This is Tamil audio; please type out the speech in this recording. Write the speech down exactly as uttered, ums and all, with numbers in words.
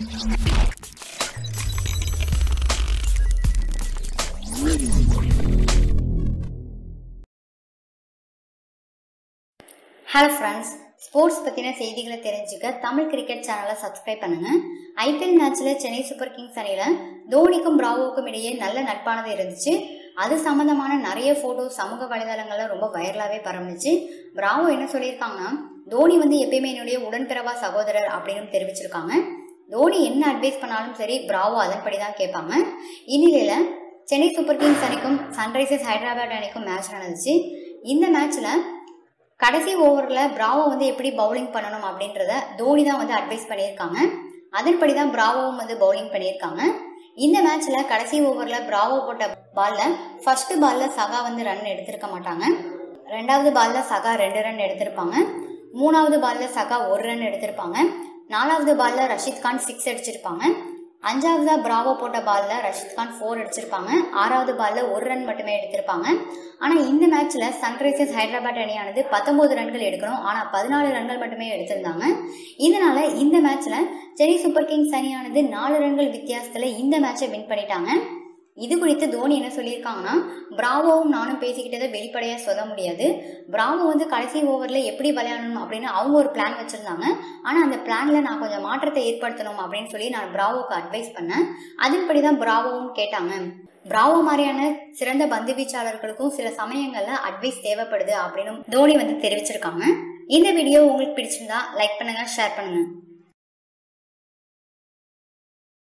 Hello friends, sports பத்தின செய்திகளை தெரிஞ்சுக்க தமிழ் கிரிக்கெட் சேனலை சப்ஸ்கிரைப் பண்ணுங்க. ஐபிஎல் மேட்ச்ல சென்னை சூப்பர் கிங்ஸ் அணியில தோனிக்கும் பிராவோவுக்கும் இடையே நல்ல நட்பானது இருந்துச்சு. அது சம்பந்தமான நிறைய போட்டோ சமூக வலைதளங்கள்ல ரொம்ப வைரலாவே பரவுச்சு. பிராவோ என்ன சொல்லியிருக்காங்கன்னா, தோனி வந்து எப்பயுமே என்னுடைய உடன்பிறவா சகோதரர் அப்படின்னு தெரிவிச்சிருக்காங்க. தோனி என்ன அட்வைஸ் பண்ணாலும் சரி, பிராவோ அதன்படிதான் கேட்பாங்க. இந்நிலையில சென்னை சூப்பர் கிங்ஸ் அணிக்கும் சன்ரைசர்ஸ் ஹைதராபாத் அணிக்கும் மேட்ச் நடந்துச்சு. இந்த மேட்ச்ல கடைசி ஓவர்ல பிராவோ வந்து எப்படி பவுலிங் பண்ணணும் அப்படின்றத தோனி தான் வந்து அட்வைஸ் பண்ணியிருக்காங்க. அதன்படிதான் பிராவோவும் வந்து பவுலிங் பண்ணியிருக்காங்க. இந்த மேட்ச்ல கடைசி ஓவர்ல பிராவோ போட்ட பால்ல ஃபர்ஸ்ட் பால்ல சகா வந்து ரன் எடுத்திருக்க மாட்டாங்க. ரெண்டாவது பால்ல சகா ரெண்டு ரன் எடுத்திருப்பாங்க. மூணாவது பால்ல சகா ஒரு ரன் எடுத்திருப்பாங்க. நாலாவது பால்ல ரஷீத் கான் சிக்ஸ் அடிச்சிருப்பாங்க. அஞ்சாவதா பிராவோ போட்ட பால்ல ரஷீத் கான் ஃபோர் அடிச்சிருப்பாங்க. ஆறாவது பால்ல ஒரு ரன் மட்டுமே எடுத்திருப்பாங்க. ஆனா இந்த மேட்ச்ல சன்ரைசர்ஸ் ஹைதராபாத் அணியானது பத்தொன்பது ரன்கள் எடுக்கணும், ஆனா பதினாலு ரன்கள் மட்டுமே எடுத்திருந்தாங்க. இதனால இந்த மேட்ச்ல சென்னை சூப்பர் கிங்ஸ் அணியானது நாலு ரன்கள் வித்தியாசத்துல இந்த மேட்சை வின் பண்ணிட்டாங்க. இது குறித்து தோனி என்ன சொல்லியிருக்காங்கன்னா, பிராவோவும் நானும் பேசிக்கிட்டதை வெளிப்படையா சொல்ல முடியாது. பிராவோ வந்து கடைசி ஓவர்ல எப்படி விளையாடணும் அப்படின்னு அவங்க ஒரு பிளான் வச்சிருந்தாங்க. ஆனா அந்த பிளான்ல நான் கொஞ்சம் மாற்றத்தை ஏற்படுத்தணும் அப்படின்னு சொல்லி நான் பிராவோக்கு அட்வைஸ் பண்ணேன். அதன்படிதான் பிராவோவும் கேட்டாங்க. பிராவோ மாதிரியான சிறந்த பந்து வீச்சாளர்களுக்கும் சில சமயங்கள்ல அட்வைஸ் தேவைப்படுது அப்படின்னு தோனி வந்து தெரிவிச்சிருக்காங்க. இந்த வீடியோ உங்களுக்கு பிடிச்சிருந்தா லைக் பண்ணுங்க, ஷேர் பண்ணுங்க.